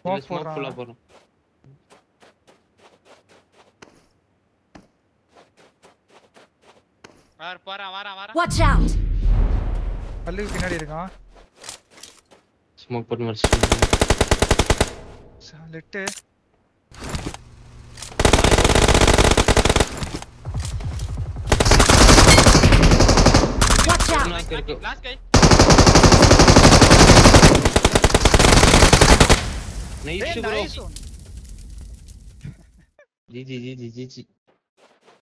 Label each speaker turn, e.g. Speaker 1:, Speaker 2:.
Speaker 1: Smoke
Speaker 2: ஃபுல்லா
Speaker 1: போடுறான்.
Speaker 2: போறோம்.
Speaker 3: வாரா.
Speaker 4: Watch out!
Speaker 1: கல்லுக்கு பின்னாடி இருக்கான்.
Speaker 2: ஸ்மோக் போட்டு மறைச்சிட்டு.
Speaker 1: Laddu
Speaker 4: Watch out!
Speaker 2: நாக்கு இருக்கு.
Speaker 3: Last guy.
Speaker 2: Nice bro.
Speaker 1: Nice one.
Speaker 2: GG.